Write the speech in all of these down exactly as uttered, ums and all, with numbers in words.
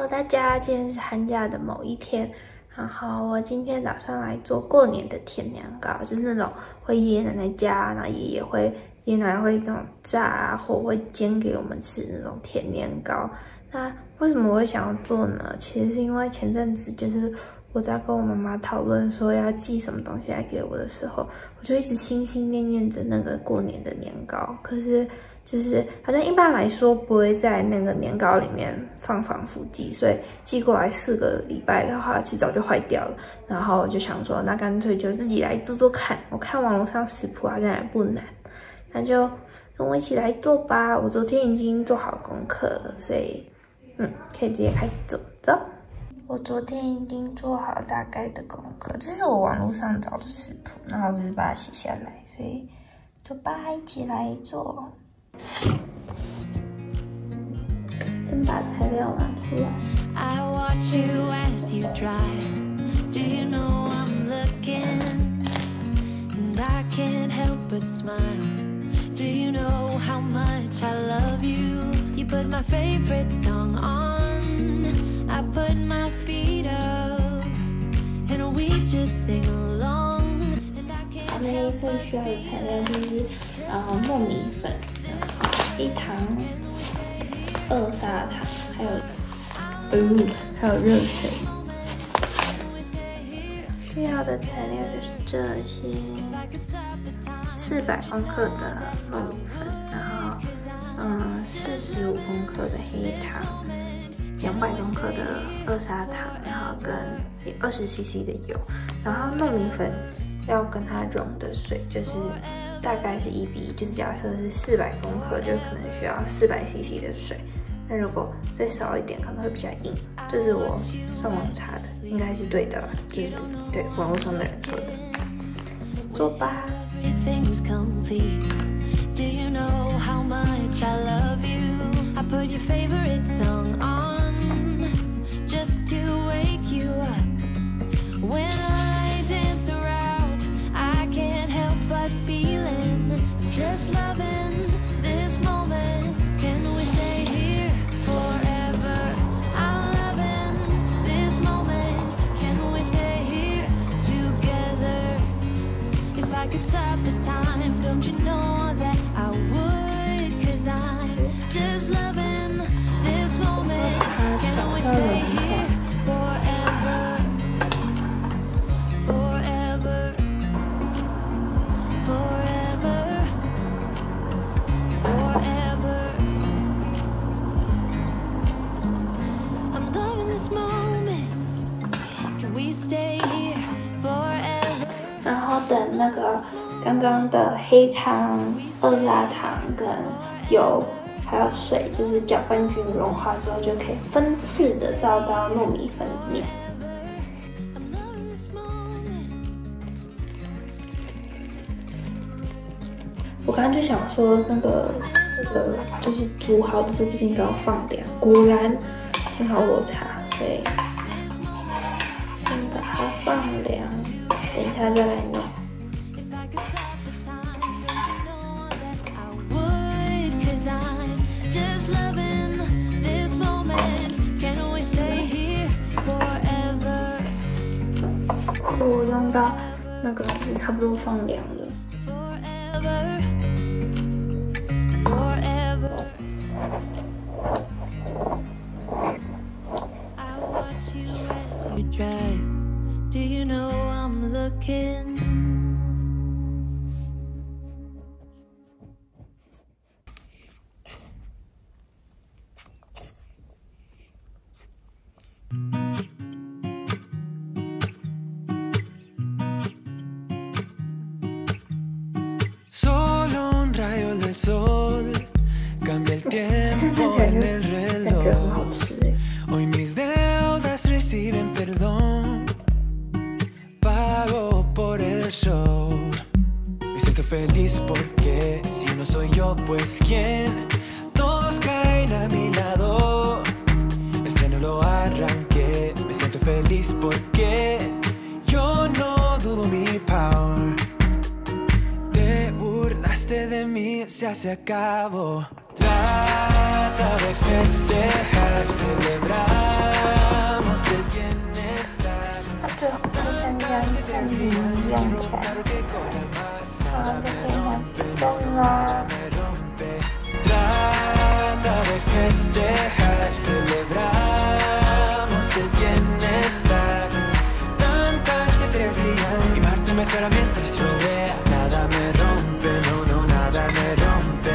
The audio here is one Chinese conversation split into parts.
大家，今天是寒假的某一天，然后我今天打算来做过年的甜年糕，就是那种会爷爷奶奶家，然后爷爷会爷爷奶奶会那种炸啊，或会煎给我们吃那种甜年糕。那为什么我会想要做呢？其实是因为前阵子就是我在跟我妈妈讨论说要寄什么东西来给我的时候，我就一直心心念念着那个过年的年糕，可是。就是好像一般来说不会在那个年糕里面放防腐剂，所以寄过来四个礼拜的话，其实早就坏掉了。然后我就想说，那干脆就自己来做做看。我看网络上食谱好像也不难，那就跟我一起来做吧。我昨天已经做好功课了，所以嗯，可以直接开始做。走，我昨天已经做好大概的功课，这是我网络上找的食谱，然后只是把它写下来，所以就把一起来做。先把材料拿出来。I watch you as you drive. Do you know I'm looking? And I can't help but smile. Do you know how much I love you? You put my favorite song on. I put my feet up, and we just sing along. 好，那所以需要的材料就是呃糯米粉。黑糖、二砂糖，还有呃，还有热水。需要的材料就是这些：四百公克的糯米粉，然后嗯，四十五公克的黑糖，两百公克的二砂糖，然后跟二十 C C 的油，然后糯米粉要跟它溶的水就是。大概是一比一，就是假设是四百公克，就可能需要四百 C C 的水。那如果再少一点，可能会比较硬。这是我上网查的，应该是对的啦，就是对网络上的人说的。做吧。 Just loving this moment. Can we stay here forever? I'm loving this moment. Can we stay here together? If I could stop the time, don't you know that I would? 'Cause I'm just loving this moment. Can we stay here forever? Forever. Forever. 然后等那个刚刚的黑糖、二砂糖跟油还有水，就是搅拌均融化之后，就可以分次的倒到糯米粉里面。我刚刚就想说，那个这个就是煮好的是不是应该要放凉？果然幸好我查，对。先把它放凉，等一下再来弄。我弄到那个也差不多放凉了。 Do you know I'm looking? Solo un rayo del sol cambia el tiempo en el reloj. Hoy mis deudas reciben perdón. Pago por el show. Me siento feliz porque si no soy yo, pues quién. Todos caen a mi lado. El freno lo arranqué. Me siento feliz porque yo no dudo mi power. Te burlaste de mí, se hace acabó. Trata de festejar, celebramos el bienestar. 那最后会像这样像鱼一样的感觉，然后就可以拿去蒸啦。 Trata de festejar, celebramos el bienestar. Tantas estrellas brillan y Marte me espera mientras yo vea. Nada me rompe, no, no, nada me rompe.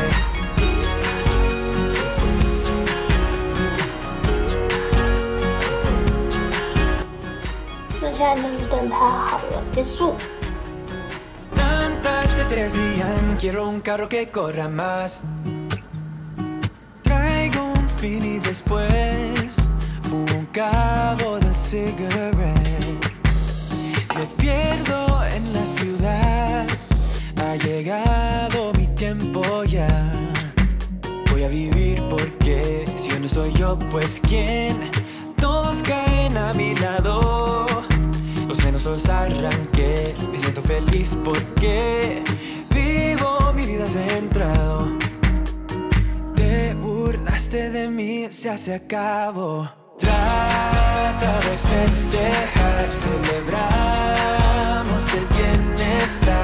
那现在就是等它好了，结束。 Tantas estrellas brillan, quiero un carro que corra más. Traigo un fin y después fumo un cabo de cigarette. Me pierdo en la ciudad, ha llegado mi tiempo ya. Voy a vivir porque si yo no soy yo, pues quién. Todos caen a mi lado. Los menos los arranqué, me siento feliz porque vivo mi vida centrado. Te burlaste de mí, ya se acabó. Trata de festejar, celebramos el bienestar.